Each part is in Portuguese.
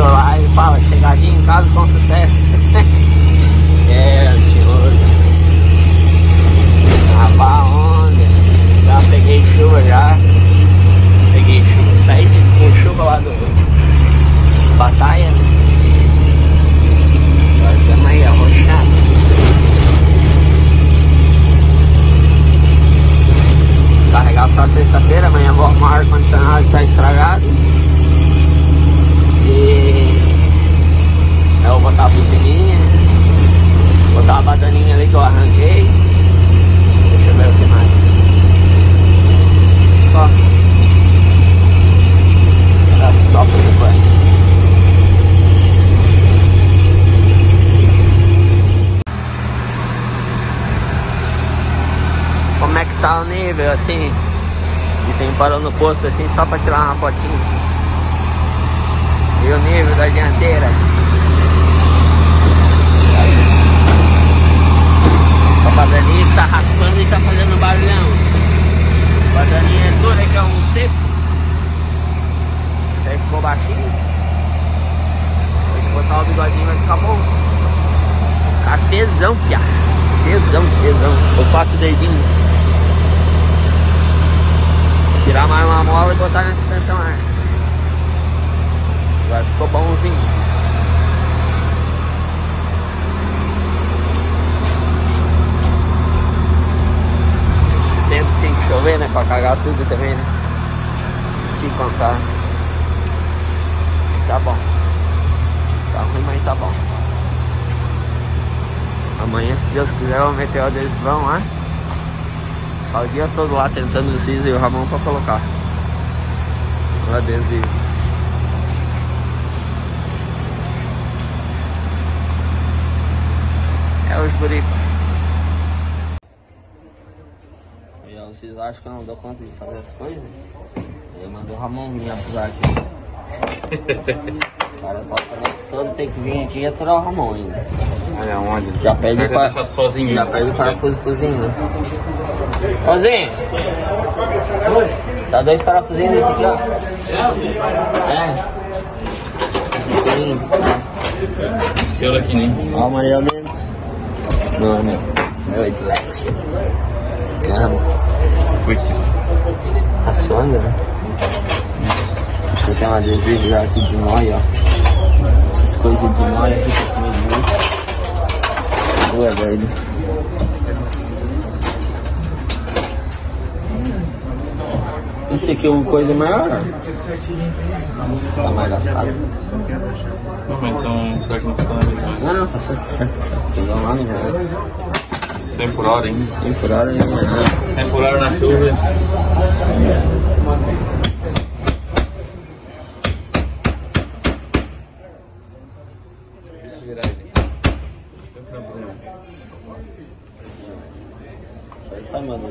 Vitor lá e fala, chegadinha em casa com sucesso. É, senhor. Rapaz, onda. Já peguei chuva já. Peguei chuva, saí com chuva lá do Batalha. Agora estamos aí arrochados. Carregar só sexta-feira, amanhã o ar-condicionado está estragado. E eu vou botar a buzininha, botar a badaninha ali que eu arranjei. Deixa eu ver o que mais. Só. Era só por enquanto. Como é que tá o nível assim? Que tem parou no posto assim só pra tirar uma fotinha. E o nível da dianteira. Essa badaninha que tá raspando e tá fazendo barulhão. Badaninha é dura que é um seco. Até ficou baixinho. Tem que botar o bigodinho, vai ficar bom. Ficar tesão, piá. Tesão. Tô 4 dedinhos. Tirar mais uma mola e botar na suspensão ar. Agora ficou bonzinho. Esse tempo tinha que chover, né? Pra cagar tudo também, né? Te contar. Tá bom. Tá ruim, mas tá bom. Amanhã, se Deus quiser, o meteoro deles vão lá. Só o dia todo lá tentando o Ciso e o Ramon pra colocar o adesivo. É os guri. E aí, vocês acham que eu não dou conta de fazer as coisas? Eu mando o Ramon vir abusar aqui. O cara toca a noite toda, tem que vir aqui e aturar o Ramon ainda. Olha onde? Já pede para sozinho. Já pede o parafuso cozinho, né? Cozinho! Dá 2 parafusinhos desse aqui, ó. É. Sim. Eu aqui nem. Ó, mais ou menos. Não, é meu. Meu Edlet. Amo. Curti. Tá suando, né? Você tem um adesivo já aqui de nóia, ó. Essas coisas de nóia aqui pra cima de mim. Boa, velho. Esse aqui é uma coisa maior. Tá mais gastado. Não, mas então, será que não tá na mesma? Não, tá certo. Pegar lá no verão. 100 por hora ainda. 100 por hora ainda. 100 por hora na chuva. Deixa eu virar ele. Sai, mano.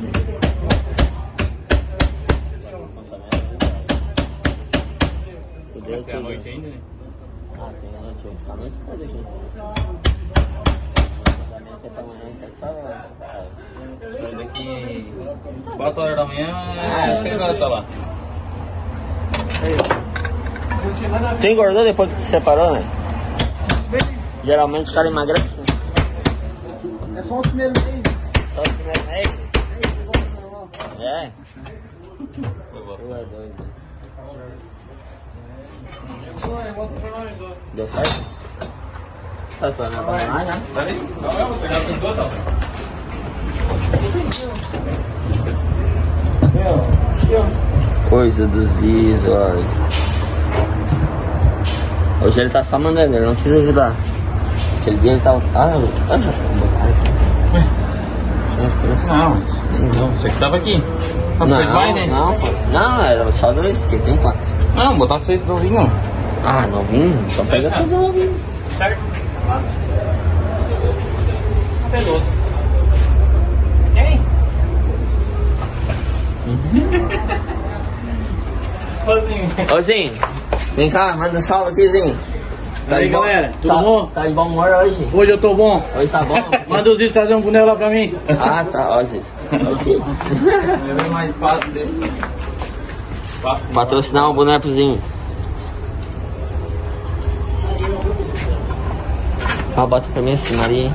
Fudeu Tem a noite ainda, né? Ah, tem a noite. Vai ficar a noite toda aqui. Até pra amanhã, 7 horas. Sai daqui 4 horas da manhã, 6 horas tá lá. Tu engordou depois que tu separou, né? Geralmente os caras emagrecem. É só os primeiros meses. Só os primeiros meses? É. Foi bom. Tu é doido. Deu certo? Tá esperando abandonar já? Tá ali? Não, eu vou pegar tudo total. Coisa do Zizo, olha. Hoje ele tá só mandando, ele não quis ajudar. Aquele dia ele tava... eu já vou botar aqui. Não, você que tava aqui. Vocês vai, né? Não, era só 2, porque tem 4. Não, botar 6 novinho. Ah, novinho? Só pega tudo novinho. Certo? Peludo. E aí? Ô, vem cá, manda um salve aqui, Zinho. Tá aí, galera, tudo bom? Tá de bom humor hoje? Hoje eu tô bom. Hoje tá bom? Manda os Ziz trazer um boneco lá pra mim. Ah, tá, ó, Ziz. Ok. Levei mais 4 desses. Patrocinar um bonecozinho. Ó, bota pra mim assim, Maria.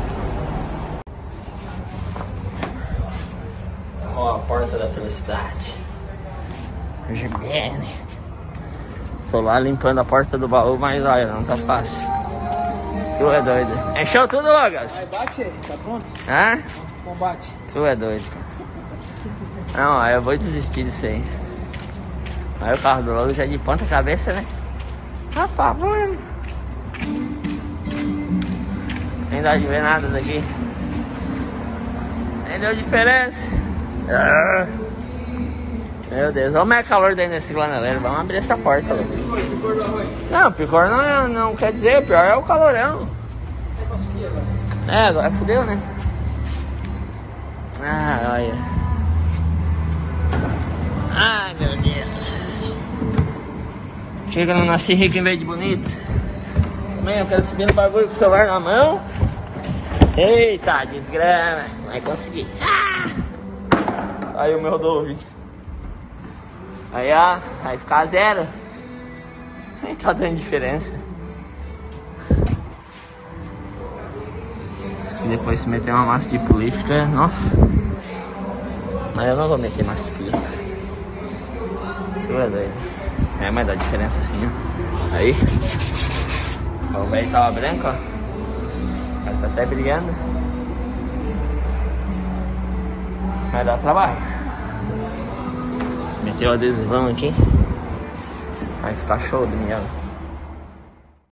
Ó, a porta da felicidade. Juliane. Tô lá limpando a porta do baú, mas olha, não tá fácil. Tu é doido. Encheu tudo, Logas? Aí bate aí, tá pronto? Hã? Combate. Tu é doido. Não, aí eu vou desistir disso aí. Aí o carro do Logas é de ponta cabeça, né? Rapaz, mano. Nem dá de ver nada daqui. Nem deu diferença. Meu Deus, olha o meu calor daí nesse graneleiro. Vamos abrir essa porta, Logas. Não, picor não quer dizer, pior é o calorão. É, agora fudeu, né? Ah, olha. Ai, meu Deus. Chega, não nasci rico em vez de bonito. Mãe, eu quero subir no bagulho com o celular na mão. Eita, desgrama. Vai conseguir. Ah! Saiu o meu Dove. Aí, ó, vai ficar zero. Nem tá dando diferença. E depois se meter uma massa de política, nossa. Mas eu não vou meter massa de política. Tu é doido. É, mas dá diferença sim, ó. Aí. Ó, o velho tava branco, ó. Mas tá até brilhando. Vai dar trabalho. Meteu o adesivão aqui. Vai ficar show do miel.